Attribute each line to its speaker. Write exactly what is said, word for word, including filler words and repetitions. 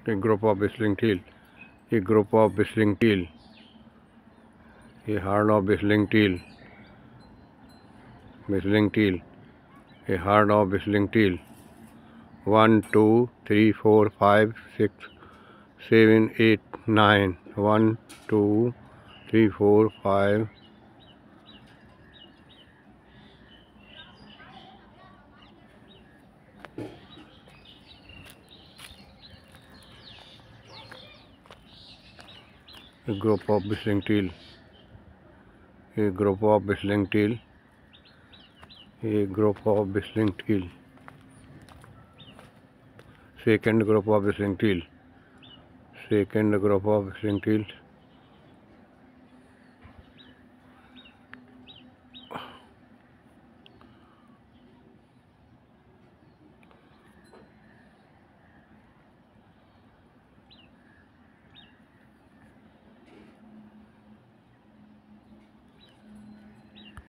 Speaker 1: A group of whistling teal. A group of whistling teal. A herd of whistling teal. Whistling teal. A herd of whistling teal. One, two, three, four, five, six, seven, eight, nine. One, two, three, four, five. A group of whistling teal. A group of whistling teal. A group of whistling teal. Second group of whistling teal. Second group of whistling teal.